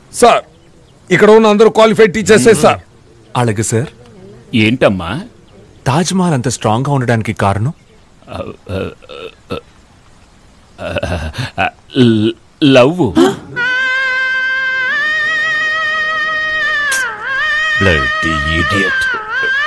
Sir ఇక్కడ ఉన్న అందరూ క్వాలిఫైడ్ టీచర్సే సార్. అలాగే సార్. ఏంటమ్మా తాజ్ మహల్ అంత స్ట్రాంగ్ గా ఉండడానికి కారణం? లవ్. Bloody idiot.